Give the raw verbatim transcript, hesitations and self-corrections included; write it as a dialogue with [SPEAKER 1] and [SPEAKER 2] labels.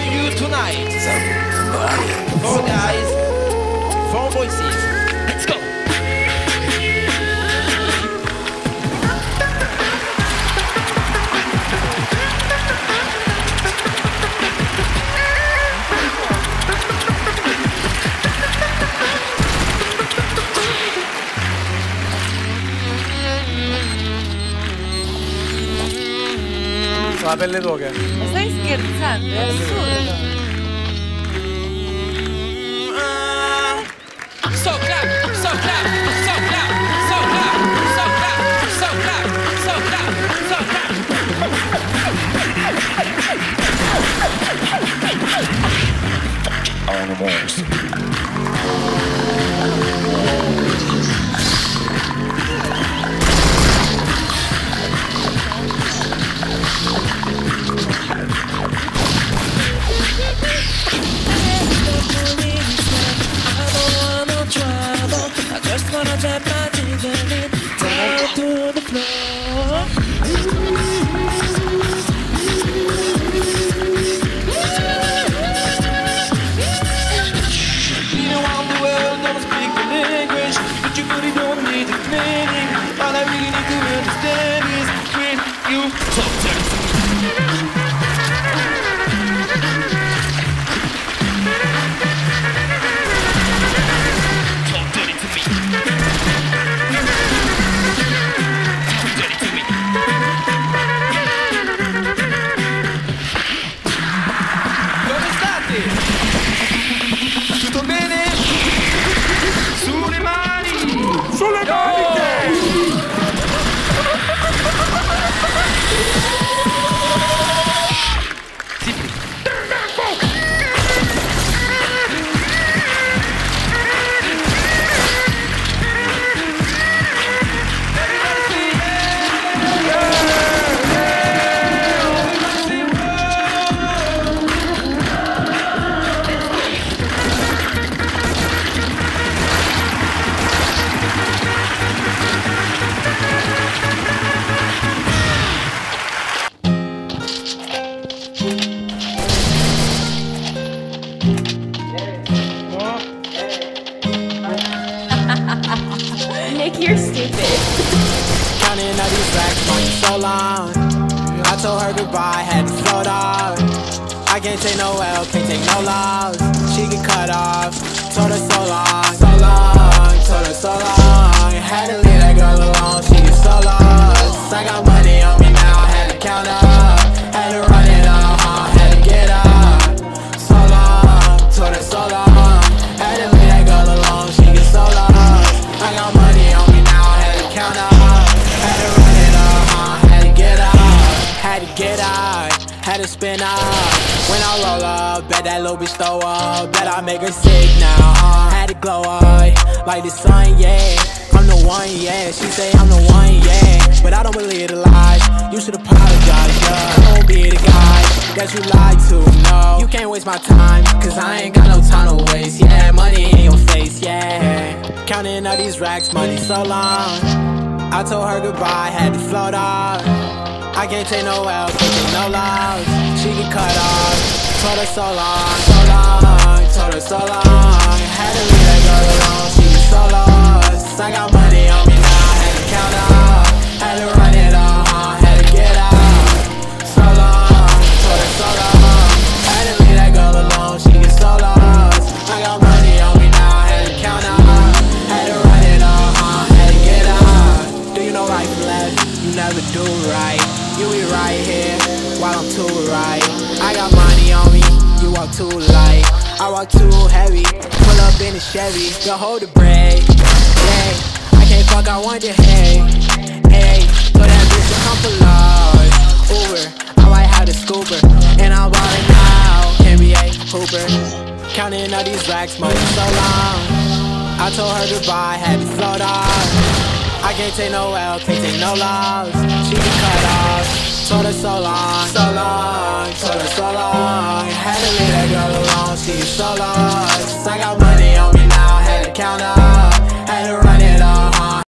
[SPEAKER 1] you tonight. Four guys, four voices. Let's go.
[SPEAKER 2] La pelle d'oca.
[SPEAKER 3] Ma stai scherzando? È assurdo.
[SPEAKER 1] So clap, so clap, so clap, so clap, so clap, so clap, so clap, so clap. Animals. All I really need to understand is when you talk to me. Talk dirty to me. Talk dirty to me. Come state? Tutto bene? Sulle mani! Sulle mani!
[SPEAKER 3] Nick, you're stupid.
[SPEAKER 4] Counting all these racks for so long. I told her goodbye, had to float off. I can't take no L, can't take no loss. She get cut off. Told her so long, so long, told her so long. Had to leave that girl alone, she get so lost. I got money on me now, had to count up. Had to run it up, uh, had to get up. So long, told her so long. Had to leave that girl alone, she get so lost. I got money on me now, had to count up. Had to run it up, uh, had to get up. Had to get out, had to spin out. When I roll up, bet that little bitch throw up. Bet I make her sick now, uh, had to glow up like the sun, yeah. I'm the one, yeah, she say I'm the one, yeah. But I don't believe the lies, you should apologize, yeah. I won't be the guy that you lied to, no. You can't waste my time, cause I ain't got no time to waste, yeah. Money in your face, yeah. Counting all these racks, money so long. I told her goodbye, had to float off. I can't take no L, can't take no loss. She get cut off. Told her so long, so long. Told her so long. Had to leave that girl alone, she was so lost. I got money on me now, had to count up. Had to run it up, uh, had to get out. So long, told her so long. Had to leave that girl alone, she get so lost. I got money on me now, had to count up. Had to run it up, uh, had to get out. Do you know right from left? You never do right. You be right here, while I'm too right. I got money on me, you walk too light. I walk too heavy, pull up in a Chevy. Go hold the brake, hey. I can't fuck, I want your head, hey. So that bitch to come for love. Uber, I might have the scooper. And I'm ballin' now, N B A Hooper. Counting all these racks, money so long. I told her goodbye, had to float off. I can't take no L, can't take no loss. She get cut off. Told her so long, so long. Told her so long. Had to leave that girl alone, she is so lost. I got money on me now, had to count up.